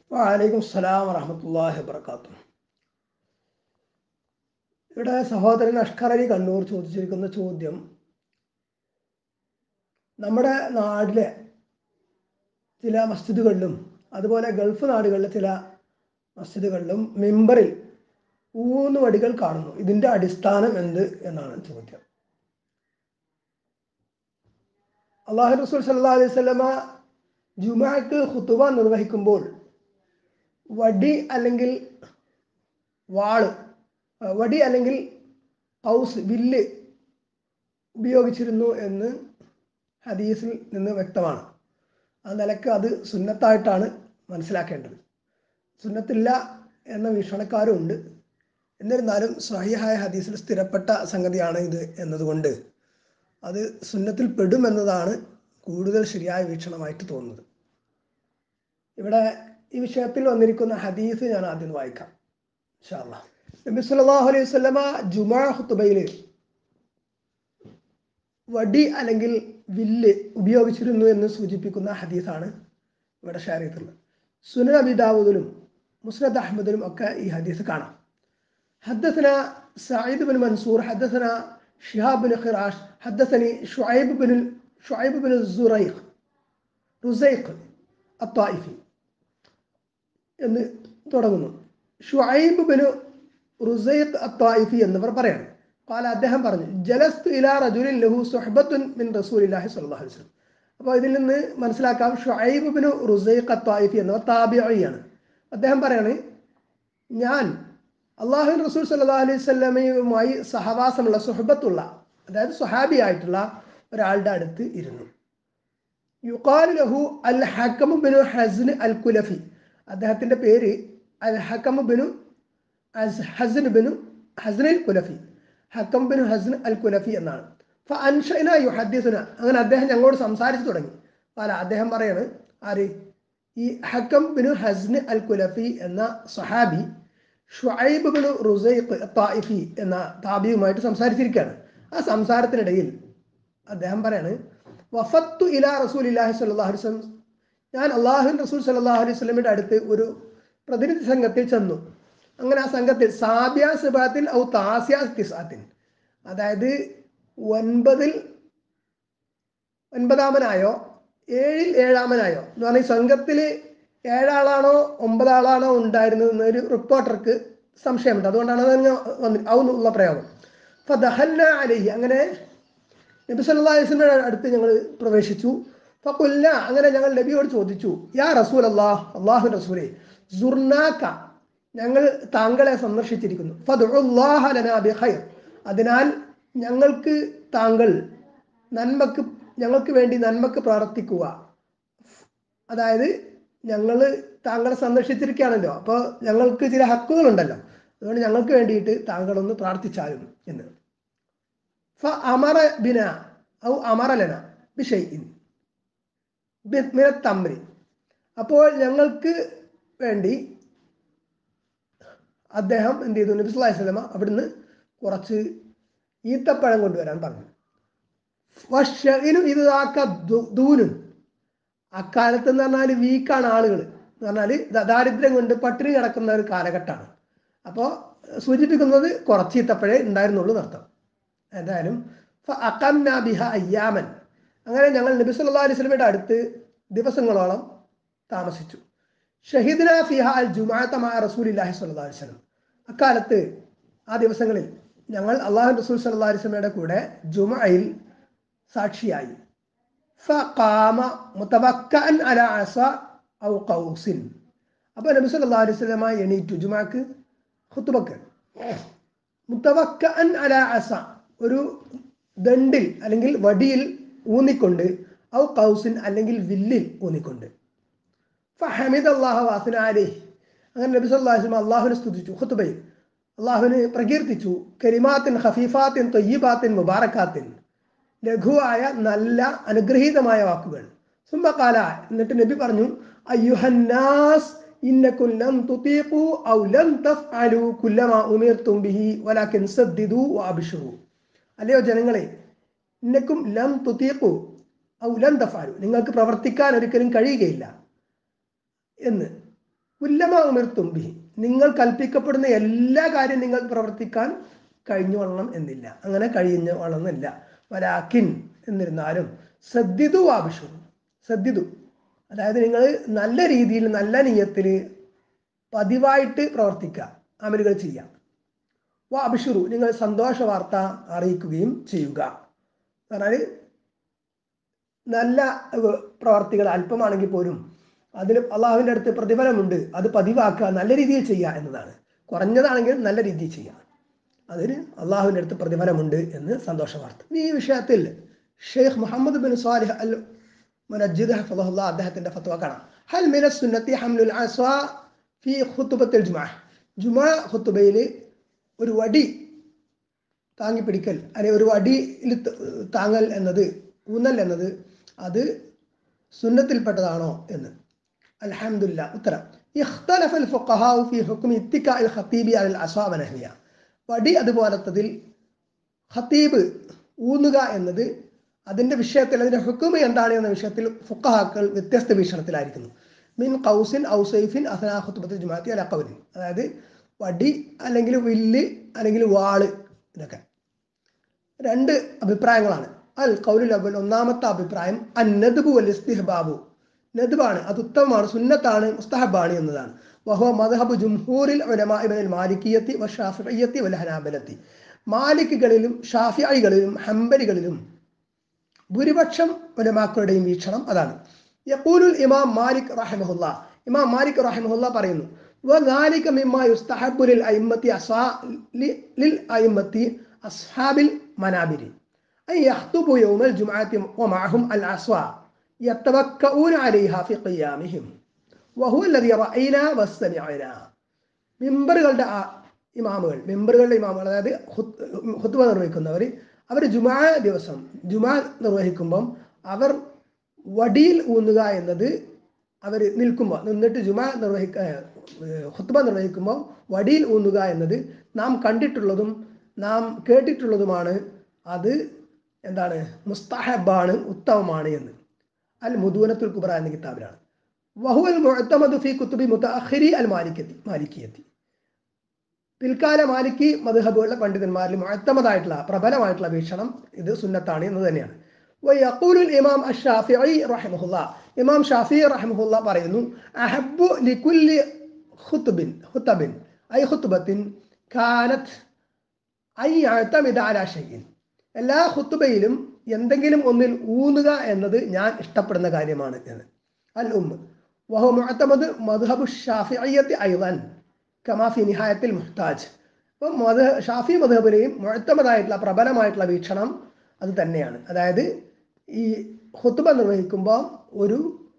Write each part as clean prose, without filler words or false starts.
വഅലൈക്കും സലാം വറഹ്മത്തുള്ളാഹി വബറകാതുഹു. ഇവിടെ സഹോദരൻ അഷ്കർ അലി കണ്ണൂർ ചോദിച്ചിരിക്കുന്ന ചോദ്യം, നമ്മുടെ നാട്ടിലെ ചില മസ്ജിദുകളിലും അതുപോലെ ഗൾഫ് നാടുകളിലെ ചില മസ്ജിദുകളിലും മിമ്പറിൽ ഊന്നുവടികൾ കാണുന്നു. ഇതിൻ്റെ അടിസ്ഥാനം എന്ത് എന്നാണ് ചോദ്യം. അല്ലാഹു റസൂൽ സല്ലല്ലാഹു അലൈഹി വസല്ലമ ജുമുഅക്ക് ഖുതുബ നിർവഹിക്കുമ്പോൾ വടി അല്ലെങ്കിൽ വടി അല്ലെങ്കിൽ ഖൗസ് വില്ല് ഉപയോഗിച്ചിരുന്നു എന്ന് ഹദീസിൽ നിന്ന് വ്യക്തമാണ്. ആ നിലക്ക് അത് സുന്നത്തായിട്ടാണ് മനസ്സിലാക്കേണ്ടത്. സുന്നത്തില്ല എന്ന വീക്ഷണക്കാരും ഉണ്ട്. എന്നിരുന്നാലും സ്വഹീഹായ ഹദീസിൽ സ്ഥിരപ്പെട്ട സംഗതിയാണ് ഇത് എന്നതുകൊണ്ട് അത് സുന്നത്തിൽ പെടുമെന്നതാണ് കൂടുതൽ ശരിയായ വീക്ഷണമായിട്ട് തോന്നുന്നത്. ഇവിടെ ഈ വിഷയത്തിൽ വന്നിരിക്കുന്ന ഹദീസ് ഞാൻ ആദ്യം വായിക്കാം ഇൻഷാ അല്ലാഹ്. നബി സല്ലല്ലാഹു അലൈഹി വസല്ലമ ജുമുഅ ഖുതുബയിൽ വടി അല്ലെങ്കിൽ വില്ല് ഉപയോഗിച്ചിരുന്നു എന്ന് സൂചിപ്പിക്കുന്ന ഹദീസാണ് ഇവിടെ ഷെയർ ചെയ്തിട്ടുള്ളത്. സുനൻ അബി ദാവൂദിലും മുസ്നദ് അഹ്മദിലും ഒക്കെ ഈ ഹദീസ് കാണാം. حدثنا سعيد بن منصور حدثنا شهاب بن خراش حدثني شعيب بن رزيق الطائفي എന്ന് തുടങ്ങുന്നു. ഷുഐബ് ബിൻ റുസൈഖ് അത്തായിഫി എന്നിവർ പറയാണ്. قال അദ്ദേഹം പറഞ്ഞു, ജലസ്തു ഇലാ റജുലിൻ ലഹു സുഹ്ബത്തുൻ മിൻ റസൂലില്ലാഹി സ്വല്ലല്ലാഹു അലൈഹി വസല്ലം. അപ്പോൾ ഇതിൽ നിന്ന് മനസ്സിലാക്കാം ഷുഐബ് ബിൻ റുസൈഖ് അത്തായിഫി എന്നിവർ താബിഈയാണ്. അദ്ദേഹം പറയാണ്, ഞാൻ അല്ലാഹു റസൂൽ സല്ലല്ലാഹു അലൈഹി വസല്ലമയുമായി സഹവാസമുള്ള സുഹബത്തുള്ള, അതായത് സ്വഹാബിയായിട്ടുള്ള ഒരാളുടെ അടുത്ത് ഇരുന്നു. യുഖാലു ലഹു അൽ ഹകം ബിൻ ഹസ്ൻ അൽ കുലഫി. അദ്ദേഹത്തിൻ്റെ പേര് അൽ ഹകം ബിൻ ഹസ്ൻ അൽ കുലഫി, ഹകം ബിൻ ഹസ്ൻ അൽ കുലഫി എന്നാണ്. ഫഅൻഷഅനാ യുഹദ്ദിസുന, അങ്ങനെ അദ്ദേഹം ഞങ്ങളോട് സംസാരിച്ചു തുടങ്ങി. അദ്ദേഹം പറയാണ്, ആര്? ഈ ഹകം ബിൻ ഹസ്ൻ അൽ കുലഫി എന്ന സ്വഹാബി ഷുഐബ് ബിൻ റുസൈഖ് തായിഫി എന്ന താബിയുമായിട്ട് സംസാരിച്ചിരിക്കുകയാണ്. ആ സംസാരത്തിനിടയിൽ അദ്ദേഹം പറയാണ്, വഫത്തു ഇലാ റസൂലില്ലാഹി സ്വല്ലല്ലാഹു അലൈഹി വസല്ലം, ഞാൻ അല്ലാഹുവിൻ റസൂൽ സല്ലല്ലാഹു അലൈഹി വസല്ലമയുടെ അടുത്ത് ഒരു പ്രതിനിധി സംഘത്തിൽ ചെന്നു. അങ്ങനെ ആ സംഘത്തിൽ സാബിയ സിബാത്തിൻ ഔ താസിയ തിസാത്തിൻ, അതായത് ഒൻപതാമനായോ 7-ൽ 7-ആമനായോ എന്ന് പറഞ്ഞാൽ ഈ സംഘത്തിൽ 7 ആളാണോ 9 ആളാണോ ഉണ്ടായിരുന്നത് എന്നൊരു റിപ്പോർട്ടർക്ക് സംശയമുണ്ട്. അതുകൊണ്ടാണ് അതങ്ങ് ഔന്നുള്ള പ്രയോഗം. ഫദഖൽനാ അലൈഹി, അങ്ങനെ നബി സല്ലല്ലാഹു അലൈഹി വസല്ലമയുടെ അടുത്ത് ഞങ്ങൾ പ്രവേശിച്ചു. ഫഖുൽന, അങ്ങനെ ഞങ്ങൾ നബിയോട് ചോദിച്ചു, യാ റസൂൽ അല്ലാഹ്, അല്ലാഹു റസൂലേ, സുർനാക, ഞങ്ങൾ താങ്കളെ സന്ദർശിച്ചിരിക്കുന്നു. ഫദ്ഉല്ലാഹ ലനാ ബിഖൈർ, അതിനാൽ ഞങ്ങൾക്ക് ഞങ്ങൾക്ക് വേണ്ടി നന്മക്ക് പ്രാർത്ഥിക്കുക. അതായത് ഞങ്ങൾ താങ്കളെ സന്ദർശിച്ചിരിക്കുകയാണല്ലോ, അപ്പോൾ ഞങ്ങൾക്ക് ചില ഹക്കുകളുണ്ടല്ലോ, അതുകൊണ്ട് ഞങ്ങൾക്ക് വേണ്ടിയിട്ട് താങ്കളൊന്ന് പ്രാർത്ഥിച്ചാലും എന്ന്. ഫഅമറ ബിനാ ഔ അമറ ലനാ ബിശൈഇൻ മിന തംരി, അപ്പോൾ ഞങ്ങൾക്ക് വേണ്ടി അദ്ദേഹം എന്ത് ചെയ്തു? നബി സല്ലല്ലാഹു അലൈഹി വസല്ലമ അവിടുന്ന് കുറച്ച് ഈത്തപ്പഴം കൊണ്ടുവരാൻ പറഞ്ഞു. വശഇനു ഇദാക ദൂനുൻ, അക്കാലത്ത് എന്ന് പറഞ്ഞാൽ വീക്കാണ് ആളുകൾ, എന്ന് പറഞ്ഞാൽ ദാരിദ്ര്യം കൊണ്ട് പട്ടിണി കിടക്കുന്ന ഒരു കാലഘട്ടമാണ്. അപ്പോൾ സൂചിപ്പിക്കുന്നത് കുറച്ച് ഈത്തപ്പഴേ ഉണ്ടായിരുന്നുള്ളൂ എന്നർത്ഥം. എന്തായാലും ഫഅഖംനാ ബിഹ അയ്യാമൻ, അങ്ങനെ ഞങ്ങൾ നബി സല്ലല്ലാഹു അലൈഹി വസല്ലമയുടെ അടുത്ത് ദിവസങ്ങളോളം താമസിച്ചു. ഷഹിദ്നാ ഫിഹ അൽ ജുമുഅത മഅ റസൂലില്ലാഹി സ്വല്ലല്ലാഹു അലൈഹി വസല്ലം, അക്കാലത്ത് ആ ദിവസങ്ങളിൽ ഞങ്ങൾ അല്ലാഹു റസൂൽ സല്ലല്ലാഹു അലൈഹി വസല്ലമയുടെ കൂടെ ജുമുഅയിൽ സാക്ഷിയായി. ഫഖാമ മുതവക്കഅൻ അലാ അസ ഔ ഖൗസിൻ, അപ്പോൾ നബി സല്ലല്ലാഹു അലൈഹി വസല്ലമ എണീറ്റു ജുമുഅക്ക് ഖുതുബക്ക്. മുതവക്കഅൻ അലാ അസ, ഒരു ദണ്ടിൽ അല്ലെങ്കിൽ വടിയിൽ ഊന്നിക്കൊണ്ട്, ഔ ഖൗസിൻ അല്ലെങ്കിൽ വില്ലിൽ ഊന്നിക്കൊണ്ട്. ഫഹമിദല്ലാഹ വഅസ്ന അലൈഹി, അങ്ങനെ നബി സല്ലല്ലാഹു അലൈഹി വസല്ലം അല്ലാഹുവിനെ സ്തുതിച്ചു. ഖുതുബയിൽ അല്ലാഹുവിനെ പ്രകീർത്തിച്ചു. കലിമാത്തിൻ ഖഫീഫാത്തിൻ ത്വയ്യിബാത്തിൻ മുബാറകാത്തിൻ, ലഘുവായ നല്ല അനുഗ്രഹീതമായ വാക്കുകൾ. സുമ്മ ഖാല, എന്നിട്ട് നബി പറഞ്ഞു, അയ്യുഹന്നാസ് ഇന്നകും ലൻ തുതീഖു ഔ ലൻ തഫ്അലു കുല്ലമാ ഉമിർതും ബിഹി വലാകിൻ സദ്ദിദു വഅബ്ശിറു, അല്ലയോ ജനങ്ങളെ, ഇന്നകും ലൻ തുതീഖു ഔ ലൻ തഫ്അലു, നിങ്ങൾക്ക് പ്രവർത്തിക്കാൻ ഒരിക്കലും കഴിയുകയില്ല എന്ന് കുല്ലമാ ഉമിർത്തും ബിഹി, നിങ്ങൾ കൽപ്പിക്കപ്പെടുന്ന എല്ലാ കാര്യം നിങ്ങൾ പ്രവർത്തിക്കാൻ കഴിഞ്ഞു വരണം എന്നില്ല, അങ്ങനെ കഴിഞ്ഞു വണമെന്നില്ല. വലാക്കിൻ, എന്നിരുന്നാലും സദ്ദിദു ആവശ്യം, സദ്ദിദു അതായത് നിങ്ങൾ നല്ല രീതിയിൽ നല്ല നിയത്തിൽ പതിവായിട്ട് പ്രവർത്തിക്കുക, അമലുകൾ ചെയ്യുക. അബ്ശിറു, നിങ്ങൾ സന്തോഷ വാർത്ത അറിയിക്കുകയും ചെയ്യുക. പറഞ്ഞാൽ നല്ല പ്രവർത്തികൾ അല്പമാണെങ്കിൽ പോലും അതിന് അള്ളാഹുവിൻ്റെ അടുത്ത് പ്രതിഫലമുണ്ട്, അത് പതിവാക്കുക, നല്ല രീതിയിൽ ചെയ്യുക എന്നതാണ്. കുറഞ്ഞതാണെങ്കിൽ നല്ല രീതിയിൽ ചെയ്യുക, അതിന് അള്ളാഹുവിൻ്റെ അടുത്ത് പ്രതിഫലമുണ്ട് എന്ന് സന്തോഷ വാർത്ത. ഈ വിഷയത്തിൽ Sheikh Muhammad bin Salih al Munajjid ഹഫളഹുല്ലാ അദ്ദേഹത്തിൻ്റെ ഫത്വ കാണാം. ഹൽ മിന സുന്നത്തി ഹംലുൽ അസ്വാ ഫി ഖുതുബത്തിൽ ജുമാ ഖുതുബയിൽ ഒരു വടി താങ്ങി പിടിക്കൽ അല്ലെങ്കിൽ ഒരു വടിയിൽ താങ്ങൽ എന്നത്, ഊന്നൽ എന്നത് അത് സുന്നത്തിൽപ്പെട്ടതാണോ എന്ന്. അൽഹംദുലില്ലാ. ഉത്തരം, ഇഖ്തലഫൽ ഫുഖഹാഉ ഫി ഹുക്മി ഇത്തികാഇൽ ഖതീബി അലൽ അസ്വാ വനഹ്വിയ. വടി അതുപോലത്തതിൽ ഖതീബ് ഊന്നുക എന്നത് അതിൻ്റെ വിഷയത്തിൽ, അതിൻ്റെ ഹുക്മ എന്താണ് എന്ന വിഷയത്തിൽ ഫുഖഹാക്കൾ വ്യത്യസ്ത വീക്ഷണത്തിലായിരിക്കുന്നു. മിൻ ഖൗസിൻ ഔ സൈഫിൻ അസ്നാ ഖുതുബത്തിൽ ജുമാഅത്തി അലാ ഖൗലിൻ. അതായത് വടി അല്ലെങ്കിൽ വില്ല് അല്ലെങ്കിൽ വാള്, ഇതൊക്കെ രണ്ട് അഭിപ്രായങ്ങളാണ്. അൽ ഖൗലുൽ അവ്വൽ, ഒന്നാമത്തെ അഭിപ്രായം അന്നദ്ബു വൽ ഇസ്തിഹ്ബാബു, നദ്ബാണ്, അത് ഉത്തമമാണ്, സുന്നത്താണ്, മുസ്തഹബാണ് എന്നതാണ്. വഹുവ മദ്ഹബു ജുംഹൂറിൽ ഉലമാഇ മിനൽ മാലിക്കിയ്യത്തി വശാഫിഇയ്യത്തി വൽ ഹനാബലത്തി. മാലിക്കുകളിലും ഷാഫിഈകളിലും ഹംബലികളിലും ഭൂരിപക്ഷം ഉലമാക്കളുടെയും വീക്ഷണം അതാണ്. യഖൂലുൽ ഇമാം മാലിക് റഹിമഹുല്ലാ, ഇമാം മാലിക് റഹിമഹുല്ലാ പറയുന്നു, വദാലിക മിമ്മാ യുസ്തഹബ്ബു ലിൽ അയിമ്മത്തി ലിൽ അയിമ്മത്തി അസ്ഹാബിൽ മനാബിരി അൻ യഖ്തുബു യൗമൽ ജുമുഅത്തി വമഅഹും അൽ അസ്വാ യതവക്കഊന അലൈഹാ ഫി ഖിയാമിഹിം വഹുവ അല്ലദീ റഅയ്നാ വസ്സമിഅനാ. മിമ്പറുകളുടെ ഇമാമുകൾ, അതായത് ഖുത്ബ നിർവഹിക്കുന്നവർ, അവർ ജുമാ ദിവസം ജുമാ നിർവഹിക്കുമ്പം അവർ വടിയിൽ ഊന്നുക എന്നത്, അവർ നിന്നിട്ട് ജുമാ ഖുത്ബ നിർവഹിക്കുമ്പോൾ വടിയിൽ ഊന്നുക എന്നത് നാം കണ്ടിട്ടുള്ളതും നാം കേട്ടിട്ടുള്ളതുമാണ്. അത് എന്താണ്, മുസ്തഹബാണ്, ഉത്തമമാണ് എന്ന് അൽ മുദൂനത്തുൽ കുബ്ര എന്ന കിതാബിലാണ്. വഹുവൽ മുഅ്തമദു ഫീ കുതുബി മുതഅഖിരി അൽ മാലിക്കിയത്തി. പിൽക്കാല മാലിക്കി മദ്ഹബുകളുടെ പണ്ഡിതന്മാരിൽ മുഅ്തമദായിട്ടുള്ള പ്രബലമായിട്ടുള്ള വീക്ഷണം ഇത് സുന്നത്താണ് എന്ന് തന്നെയാണ്. വയഖൂലുൽ ഇമാം അഷ്ശാഫിഈ റഹിമഹുല്ലാ, ഇമാം ഷാഫിഈ റഹിമഹുല്ലാ പറയുന്നു, അഹബ്ബു ലികുല്ലി ഖുത്ബിൻ ഐ ഖുത്ബത്തിൻ കാനത് ഐ യഅ്തമിദ അലാ ഷൈഇൻ. എല്ലാ ഖുത്ബയിലും എന്തെങ്കിലും ഒന്നിൽ ഊന്നുക എന്നത് ഞാൻ ഇഷ്ടപ്പെടുന്ന കാര്യമാണ് എന്ന്. അൽ ഉമ്മ വഹു മുഅ്തമദ് മദ്ഹബു ഷാഫിഇയ്യത്തി അയ്ളൻ കമാ ഫി നിഹായത്തിൽ മുഹ്താജ്. അപ്പം ഷാഫി മദ്ഹബിലെയും മുഅ്തമദായിട്ടുള്ള പ്രബലമായിട്ടുള്ള വീക്ഷണം അത് തന്നെയാണ്. അതായത് ഈ ഖുത്ബ നിർവഹിക്കുമ്പോൾ ഒരു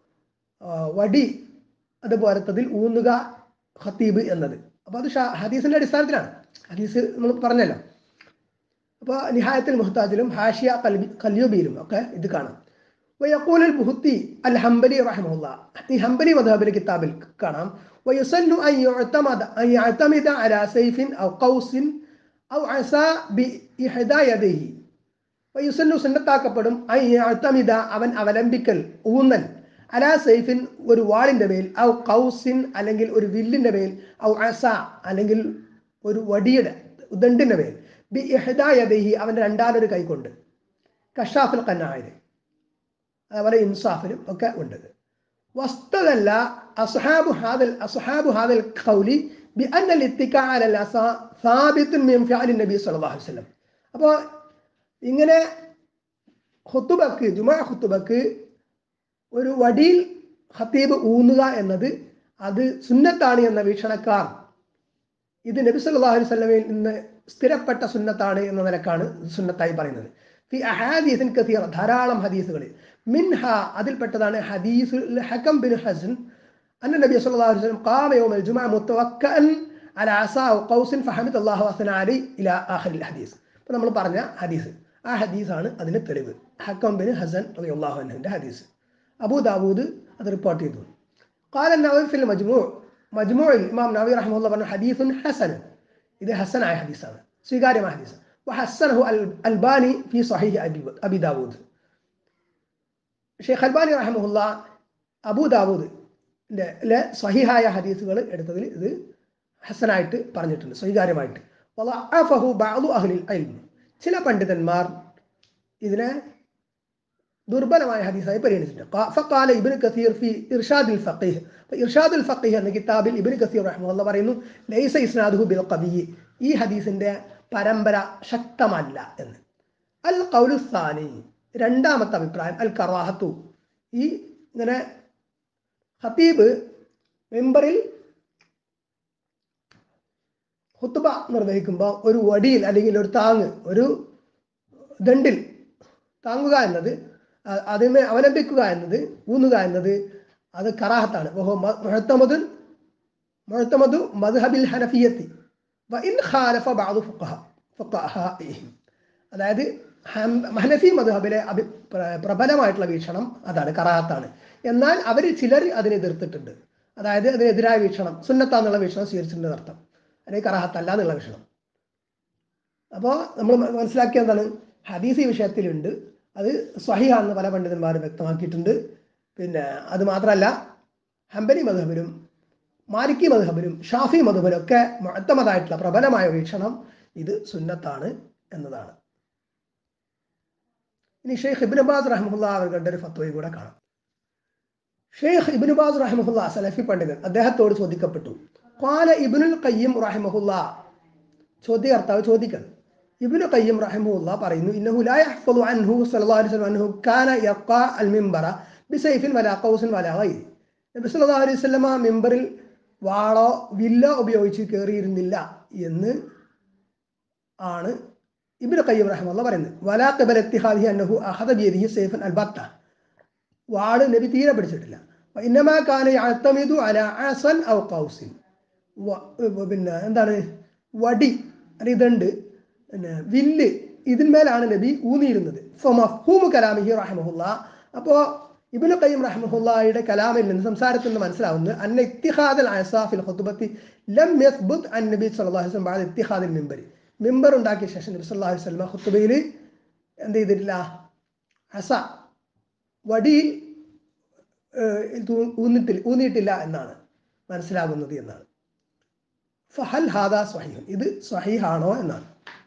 വടി അതുപോലത്തതിൽ ഊന്നുക ഖതീബ് എന്നത്. അപ്പോൾ അത് ഹദീസിൻ്റെ അടിസ്ഥാനത്തിലാണ്, ഹദീസ് നമ്മൾ പറഞ്ഞല്ലോ. അപ്പോൾ നിഹായത്തിൽ മുഹ്താജിലും ഹാഷിയ കല്യൂബിയിലും ഒക്കെ ഇത് കാണാം. വയഖൂൽ അൽ ബുഹത്തി അൽ ഹംബലി റഹിമഹുല്ലാ, ഈ ഹംബലി മദ്ഹബിലെ കിതാബിൽ കാണാം, വയുസന്നു അൻ യഅ്തമിദ അലാ സൈഫിൻ ഔ ഖൗസിൻ ഔ അസാ ബി ഇഹ്ദാ യദൈഹി. വയുസന്നു, സുന്നത്താക്കപ്പെടും, അൻ യഅ്തമിദ അവൻ അവലംബിക്കൽ, ഊന്നൽ, അലാ സൈഫിൻ ഒരു വാളിൻ്റെ മേൽ, ഔ ഖൗസിൻ അല്ലെങ്കിൽ ഒരു വില്ലിൻ്റെ മേൽ, ഔ അസാ അല്ലെങ്കിൽ ഒരു വടിയുടെ ദണ്ഡിൻ്റെ മേൽ, ബി ഇഹ്ദാ യദൈഹി അവൻ്റെ രണ്ടാലൊരു കൈകൊണ്ട്, കഷാഫുൽ ഖനാഇൽ അതുപോലെ ഇൻസാഫിലും ഒക്കെ ഉണ്ട്. വസ്തദല്ല അസ്ഹാബു ഹാദൽ ഖൗലി ബിഅന്ന അൽ-ഇത്തികാഅ അലൽ അസാ സാബിത്തുൻ മിൻ ഫിഅലി നബി സല്ലല്ലാഹു അലൈഹി വസല്ലം. അപ്പോൾ ഇങ്ങനെ ഖുത്ബക്ക്, ജുമാ ഖുത്ബക്ക് ഒരു വടിയിൽ ഖതീബ് ഊന്നുക എന്നത് അത് സുന്നത്താണ് എന്ന വീക്ഷണക്കാർ ഇത് നബി സല്ലല്ലാഹു അലൈഹി വസല്ലമയിൽ നിന്ന് സ്ഥിരപ്പെട്ട സുന്നത്താണ് എന്ന നിലക്കാണ് സുന്നത്തായി പറയുന്നത്. ഫി അഹാദീസിൻ കസീറ, ധാരാളം ഹദീസുകളിൽ, മിൻഹ അതിൽപ്പെട്ടതാണ് ഹദീസുൽ ഹകം ബിൻ ഹസൻ അന്ന നബി സല്ലല്ലാഹു അലൈഹി വസല്ലം ഖാമ യൗമൽ ജുമുഅ മുതവക്കഅൻ അലാ അസാ ഔ ഖൗസിൻ ഫഹമിദല്ലാഹു വസന അലൈഹി ഇലാ ആഖിറിൽ ഹദീസ്. അപ്പോൾ നമ്മൾ പറഞ്ഞ ഹദീസ്, ആ ഹദീസാണ് അതിന് തെളിവ്. ഹകം ബിൻ ഹസൻ റളിയല്ലാഹു അൻഹുവിൻ്റെ ഹദീസ്, അബൂ ദാവൂദ് അത് റിപ്പോർട്ട് ചെയ്തു. ഖാല നവവി ഫിൽ മജ്മൂഇൽ ഇമാം നവവി റഹിമഹുല്ലാഹ് പറഞ്ഞു, ഹദീസുൻ ഹസൻ, ഇത് ഹസനായ ഹദീസാണ്, സ്വീകാര്യമായ ഹദീസ്. വഹസ്സനഹു അൽബാനി ഫി Sahih Abi Dawud. Sheikh Albani റഹിമഹുല്ലാഹ് അബൂ ദാവൂദ് സ്വഹീഹായ ഹദീസുകൾ എടുത്തതിൽ ഇത് ഹസനായിട്ട് പറഞ്ഞിട്ടുണ്ട്, സ്വീകാര്യമായിട്ട്. വളഅഫഹു ബഅദു അഹ്ലിൽ ഇൽം, ചില പണ്ഡിതന്മാർ ഇതിനെ ദുർബലമായ ഹദീസായി പരിഗണിച്ചിട്ടുണ്ട്. ഫഖാല ഇബ്നു കസീർ ഫി ഇർഷാദുൽ ഫഖീഹ്, ഇർഷാദുൽ ഫഖീഹ് എന്ന കിതാബിൽ ഇബ്നു കസീർ റഹിമഹുല്ലാഹ് പറയുന്നു, ലൈസ ഇസ്നാദുഹു ബിൽ ഖവി, ഈ ഹദീസിന്റെ പരമ്പര ശക്തമല്ല എന്ന്. അൽ ഖൗലു സാനി, രണ്ടാമത്തെ അഭിപ്രായം, അൽ കറാഹത്തു, ഈ ഇങ്ങനെ ഖതീബ് മെമ്പറിൽ ഖുത്ബ നിർവഹിക്കുമ്പോൾ ഒരു വടിയിൽ അല്ലെങ്കിൽ ഒരു താങ്ങ്, ഒരു ദണ്ടിൽ താങ്ങുക എന്നത്, അതിനെ അവലംബിക്കുക എന്നത്, ഊന്നുക എന്നത് അത് കറാഹത്താണ്. മുഅ്തമദു മദ്ഹബിൽ ഹനഫിയ്യത്തി വഇൻ ഖാലഫ ബഅദു ഫുഖഹാഇഹിം, അതായത് ഹനഫി മദ്ഹബിലെ പ്രബലമായിട്ടുള്ള വീക്ഷണം അതാണ്, കറാഹത്താണ്. എന്നാൽ അവർ ചിലർ അതിനെ എതിർത്തിട്ടുണ്ട്, അതായത് അതിനെതിരായ വീക്ഷണം, സുന്നത്താന്നുള്ള വീക്ഷണം സ്വീകരിച്ചിട്ടുണ്ട് അർത്ഥം, അല്ലെങ്കിൽ കറാഹത്തല്ല എന്നുള്ള വീക്ഷണം. അപ്പോൾ നമ്മൾ മനസ്സിലാക്കിയ എന്താണ്, ഹദീസ് ഈ വിഷയത്തിലുണ്ട്, അത് സ്വഹീഹാണെന്ന് പല പണ്ഡിതന്മാരും വ്യക്തമാക്കിയിട്ടുണ്ട്. പിന്നെ അത് മാത്രമല്ല, ഹംബലി മദ്ഹബിലും മാലിക്കി മദ്ഹബിലും ഷാഫി മദ്ഹബിലും ഒക്കെ മുഅ്തമദായിട്ടുള്ള പ്രബലമായ വീക്ഷണം ഇത് സുന്നത്താണ് എന്നതാണ്. ഇനി ഷെയ്ഖ് ഇബ്നു ബാസ് റഹിമഹുല്ലാഹ് അവരുടെ ഒരു ഫത്വയും കൂടെ കാണാം. ഷെയ്ഖ് ഇബ്നു ബാസ് റഹിമഹുല്ലാഹ് സലഫി പണ്ഡിതൻ, അദ്ദേഹത്തോട് ചോദിക്കപ്പെട്ടു, ഖാല ഇബ്നുൽ ഖയ്യിം റഹിമഹുല്ലാഹ്, ചോദ്യകർത്താവ് ചോദിക്കണം, ഇബ്നു ഖയ്യിം റഹിമഹുല്ലാഹ് പറയുന്നു, ഇന്നഹു ലാ യഹ്ഫദു അൻഹു സ്വല്ലല്ലാഹു അലൈഹി വസല്ലം അൻഹു കാന യഖാ അൽ മിംബറ ബിസൈഫിൻ വലാ ഖൗസിൻ വലാ ഗൈരി, നബി സല്ലല്ലാഹു അലൈഹി വസല്ലം മിംബറിൽ വാളോ വില്ലോ ഉപയോഗിച്ച് കയറിയിരുന്നില്ല എന്ന് ആണ് ഇബ്നു ഖയ്യിം റഹിമഹുല്ലാഹ് പറയുന്നത്. വലാ ഖബല ഇത്തിഹാദിഹി അന്നഹു അഖദ ബിയദിഹി സൈഫൻ അൽബത്ത, വാള് നബി തീരെ പിടിച്ചിട്ടില്ല. ഇന്നമാ കാന യഅ്തമിദു അലാ അസൻ ഔ ഖൗസിൻ, പിന്നെ എന്താണ്, വടി അല്ലെങ്കിൽ ഇതുണ്ട്, പിന്നെ വില്ല്, ഇതിന്മേലാണ് നബി ഊന്നിയിരുന്നത്. ഫമഫ്ഹൂമു കലാമിഹി റഹിമഹുല്ലാഹ്, അപ്പോൾ ഇബ്നു ഖയ്യിം റഹിമഹുല്ലാഹയുടെ കലാമിൽ നിന്ന്, സംസാരത്തിൽ നിന്ന് മനസ്സിലാവുന്നത്, അന്ന ഇത്തിഹാദൽ അസാ ഫിൽ ഖുത്ബത്തി ലം യസ്ബുത് അൻ നബി സല്ലല്ലാഹു അലൈഹി വസല്ലം ബഅദ ഇത്തിഹാദിൽ മിംബരി, മിംബർ ഉണ്ടാക്കിയ ശേഷം നബി സല്ലല്ലാഹു അലൈഹി വസല്ലം ഖുത്ബയിൽ എന്ത് ചെയ്തിട്ടില്ല, അസ വടിയിൽ ഊന്നിയിട്ടില്ല എന്നാണ് മനസ്സിലാകുന്നത് എന്നാണ്. ഫഹൽ ഹാദാ സ്വഹീഹ്, ഇത് സ്വഹീഹാണോ എന്നാണ്.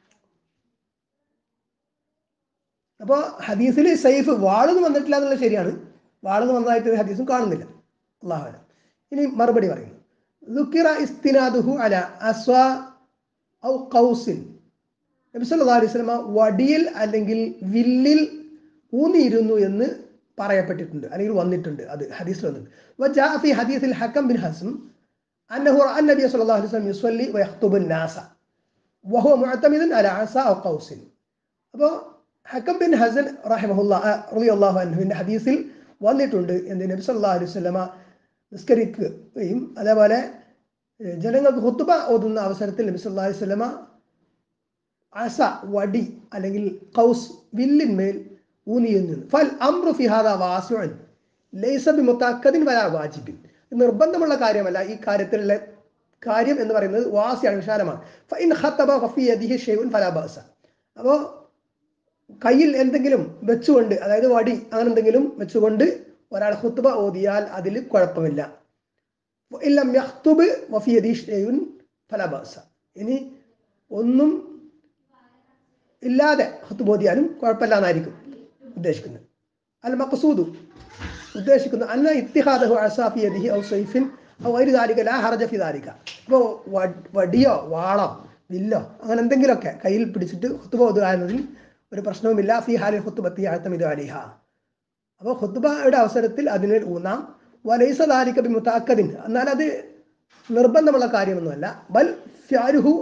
അപ്പോൾ ഹദീസിൽ സൈഫ് വാളൊന്നും വന്നിട്ടില്ല എന്നുള്ളത് ശരിയാണ്, വാളൊന്നും വന്നതായിട്ട് ഹദീസും കാണുന്നില്ല, അല്ലാഹു അലം. ഇനി മറുപടി പറയുന്നു, ദുക്കിറ ഇസ്തിനാദുഹു അല അസ്വാ ഔ ഖൗസിൻ, നബി സല്ലല്ലാഹു അലൈഹി വസല്ലം വടിയിൽ അല്ലെങ്കിൽ വില്ലിൽ ഊന്നിയിരുന്നു എന്ന് പറയപ്പെട്ടിട്ടുണ്ട്, അല്ലെങ്കിൽ വന്നിട്ടുണ്ട്, അത് ഹദീസിൽ വന്നിട്ടുണ്ട്. വജാ ഫി ഹദീസിൽ ഹക്കം ബിൻ ഹസ്ം അന്നഹു റഅ നബി സല്ലല്ലാഹു അലൈഹി വസല്ലം യുസല്ലി വയഖ്തുബു الناس വഹുവ മുഅ്തമിദുൻ അലാ അസ ഔ ഖൗസിൻ. അപ്പോൾ ഹക്കം ബിൻ ഹസൻ റഹിമഹുല്ലാഹ് റളിയല്ലാഹു അൻഹുവിന്റെ ഹദീസിൽ വന്നിട്ടുണ്ട്, എന്ത്, നബി സല്ലല്ലാഹു അലൈഹി വസല്ലം നിസ്കരിക്കുകയും അതേപോലെ ജനങ്ങൾക്ക് ഖുത്ബ ഓതുന്ന അവസരത്തിൽ നബി സല്ലല്ലാഹു അലൈഹി വസല്ലം അസ വടി അല്ലെങ്കിൽ ഖൗസ് വില്ലിന്മേൽ ഊന്നിയിരുന്നു. ഫൽ അംറു ഫി ഹാദാ വാസിഉൻ ലൈസ ബിമുതഅക്കദിൻ വലാ വാജിബിൻ, നിർബന്ധമുള്ള കാര്യമല്ല ഈ കാര്യത്തിലുള്ള കാര്യം എന്ന് പറയുന്നത്, വാസിയാണ്, വിശാലമാണ്. ഫഇൻ ഖതബ ഫഫി യദിഹി ഷൈഉൻ ഫലാ ബഅസ, അപ്പോൾ കയ്യിൽ എന്തെങ്കിലും വെച്ചുകൊണ്ട്, അതായത് വടി അങ്ങനെ എന്തെങ്കിലും വെച്ചുകൊണ്ട് ഒരാൾ ഖുത്ബ ഓതിയാൽ അതിൽ കുഴപ്പമില്ല. ഇല്ലം യഖ്തുബ് വഫി യദിഹി ഷൈഉൻ ഫലാ ബഅസ, ഇനി ഒന്നും ഇല്ലാതെ ഖുത്ബ ഓതിയാലും കുഴപ്പമില്ല എന്നായിരിക്കും ഉദ്ദേശിക്കുന്നത്. അൽ മഖ്സൂദു, ഉദ്ദേശിക്കുന്നത് അന്ന ഇത്തിഹാദഹു അസാ ഫി യദിഹി ഔ സൈഫിൻ ഔ ഗൈരി ദാലിക ലാ ഹർജ ഫി ദാലിക, അപ്പോൾ വടിയോ വാളോ വില്ലോ അങ്ങനെ എന്തെങ്കിലുമൊക്കെ കയ്യിൽ പിടിച്ചിട്ട് ഖുത്ബ ഓതുക എന്നതിൽ ഒരു പ്രശ്നവുമില്ല. ഫി ഹാലിൽ ഖുത്ബത്തി യഅ്തമിദു അലൈഹ, അപ്പോൾ ഖുത്ബയുടെ അവസരത്തിൽ അതിന്മേൽ ഊന്നാം. വലൈസ ദാലിക ബിമുതഅക്കദിൻ, എന്നാൽ അത് നിർബന്ധമുള്ള കാര്യമൊന്നുമല്ല. ബൽ ഫഅലുഹു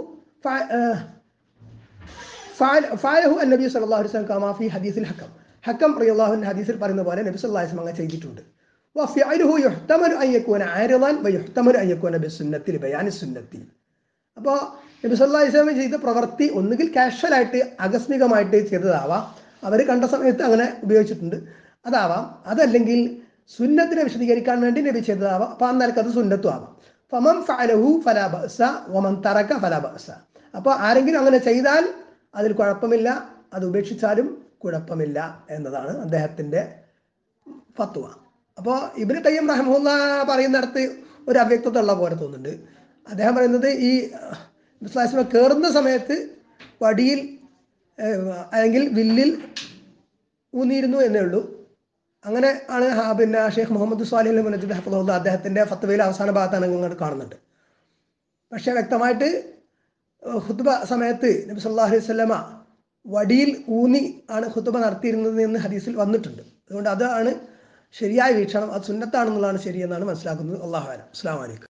ഫഅലഹു അന്നബി സല്ലല്ലാഹു അലൈഹി വസല്ലം കമാ ഫി ഹദീസിൽ ഹക്കം, ഹക്കം റളിയല്ലാഹു അൻഹു ഹദീസിൽ പറയുന്ന പോലെ നബി സല്ലല്ലാഹു അലൈഹി വസല്ലം അങ്ങനെ ചെയ്തിട്ടുണ്ട്. വഫഅലുഹു യുഹ്തമലു അൻ യകൂന ആരിദൻ വയുഹ്തമലു അൻ യകൂന ബിസുന്നത്തി ലിബയാനി സുന്നത്തി, അപ്പോൾ നബി സല്ലല്ലാഹു അലൈഹി വസല്ലം ചെയ്ത പ്രവൃത്തി ഒന്നുകിൽ കാഷ്വലായിട്ട് ആകസ്മികമായിട്ട് ചെയ്തതാവാം, അവർ കണ്ട സമയത്ത് അങ്ങനെ ഉപയോഗിച്ചിട്ടുണ്ട്, അതാവാം. അതല്ലെങ്കിൽ സുന്നത്തിനെ വിശദീകരിക്കാൻ വേണ്ടി നബി ചെയ്തതാവാം, അപ്പോൾ അന്നേരക്ക് അത് സുന്നത്തും ആവാം. ഫമൻ ഫഅലഹു ഫലാ ബഅസ വമൻ തറക ഫലാ ബഅസ, അപ്പോൾ ആരെങ്കിലും അങ്ങനെ ചെയ്താൽ അതിൽ കുഴപ്പമില്ല, അത് ഉപേക്ഷിച്ചാലും കുഴപ്പമില്ല എന്നതാണ് അദ്ദേഹത്തിൻ്റെ ഫത്വ. അപ്പോൾ ഇബ്നു ഖയ്യിം റഹിമഹുല്ല പറയുന്നിടത്ത് ഒരു അവ്യക്തത ഉള്ള പോലെ തോന്നുന്നുണ്ട്. അദ്ദേഹം പറയുന്നത് ഈ വിശ്വാസം കയറുന്ന സമയത്ത് വടിയിൽ അല്ലെങ്കിൽ വില്ലിൽ ഊന്നിയിരുന്നു എന്നേ ഉള്ളൂ. അങ്ങനെ ആണ് പിന്നെ ഷെയ്ഖ് മുഹമ്മദ് സ്വാലിഹ് അൽ മുനജ്ജിദ് ഹഫിളഹുല്ലാഹ് അദ്ദേഹത്തിൻ്റെ ഫത്വയിൽ അവസാന ഭാഗത്താണ് നിങ്ങൾ കാണുന്നുണ്ട്. പക്ഷേ വ്യക്തമായിട്ട് ഖുത്ബ സമയത്ത് നബി സല്ലല്ലാഹു അലൈഹി വസല്ലമ വടിയിൽ ഊന്നി ആണ് ഖുത്ബ നടത്തിയിരുന്നത് എന്ന് ഹദീസിൽ വന്നിട്ടുണ്ട്. അതുകൊണ്ട് അതാണ് ശരിയായ വീക്ഷണം. അത് സുന്നത്താണെന്നുള്ളതാണ് ശരിയെന്നാണ് മനസ്സിലാക്കുന്നത്. അല്ലാഹു അലം. അസ്സലാമു അലൈക്കും.